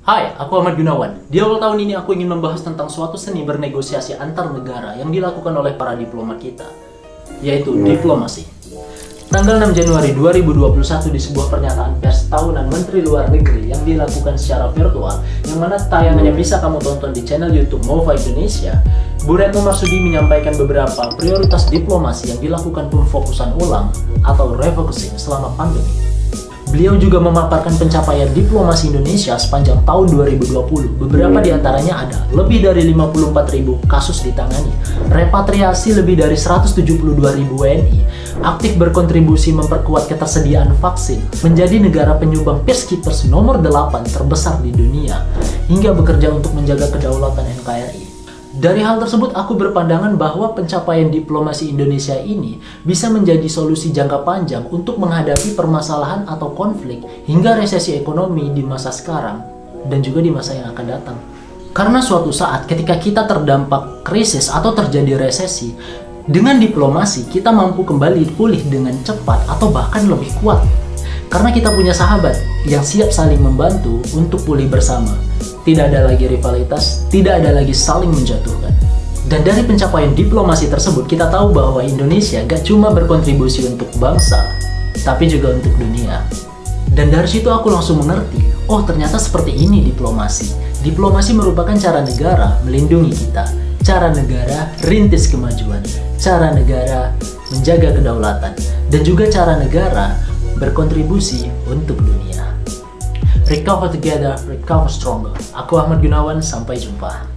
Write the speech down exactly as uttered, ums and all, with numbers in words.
Hai, aku Ahmad Gunawan. Di awal tahun ini aku ingin membahas tentang suatu seni bernegosiasi antar negara yang dilakukan oleh para diplomat kita, yaitu diplomasi. Tanggal enam Januari dua ribu dua puluh satu di sebuah pernyataan pers tahunan Menteri Luar Negeri yang dilakukan secara virtual, yang mana tayangannya bisa kamu tonton di channel YouTube Mova Indonesia, Bu Retno Marsudi menyampaikan beberapa prioritas diplomasi yang dilakukan pemfokusan ulang atau refocusing selama pandemi. Beliau juga memaparkan pencapaian diplomasi Indonesia sepanjang tahun dua ribu dua puluh. Beberapa di antaranya ada lebih dari lima puluh empat ribu kasus ditangani, repatriasi lebih dari seratus tujuh puluh dua ribu W N I, aktif berkontribusi memperkuat ketersediaan vaksin, menjadi negara penyumbang peacekeepers nomor delapan terbesar di dunia, hingga bekerja untuk menjaga kedaulatan N K R I. Dari hal tersebut, aku berpandangan bahwa pencapaian diplomasi Indonesia ini bisa menjadi solusi jangka panjang untuk menghadapi permasalahan atau konflik hingga resesi ekonomi di masa sekarang dan juga di masa yang akan datang. Karena suatu saat ketika kita terdampak krisis atau terjadi resesi, dengan diplomasi kita mampu kembali pulih dengan cepat atau bahkan lebih kuat. Karena kita punya sahabat yang siap saling membantu untuk pulih bersama. Tidak ada lagi rivalitas, tidak ada lagi saling menjatuhkan. Dan dari pencapaian diplomasi tersebut, kita tahu bahwa Indonesia gak cuma berkontribusi untuk bangsa, tapi juga untuk dunia. Dan dari situ aku langsung mengerti, oh ternyata seperti ini diplomasi. Diplomasi merupakan cara negara melindungi kita, cara negara rintis kemajuan, cara negara menjaga kedaulatan, dan juga cara negara berkontribusi untuk dunia. Recover together, recover stronger. Aku Ahmad Gunawan, sampai jumpa.